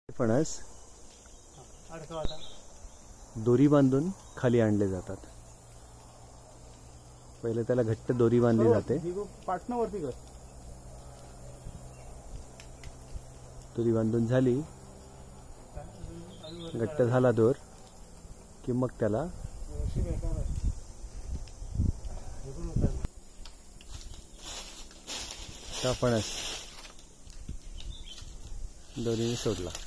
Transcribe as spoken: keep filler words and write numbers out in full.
फणस दोरी बांधून खाली आणले जातात। पहिले त्याला घट्ट दोरी बांधली जाते। दोरी बांधून झाली, घट्ट झाला दोर की मग त्याला फणस दोरीने सोडला।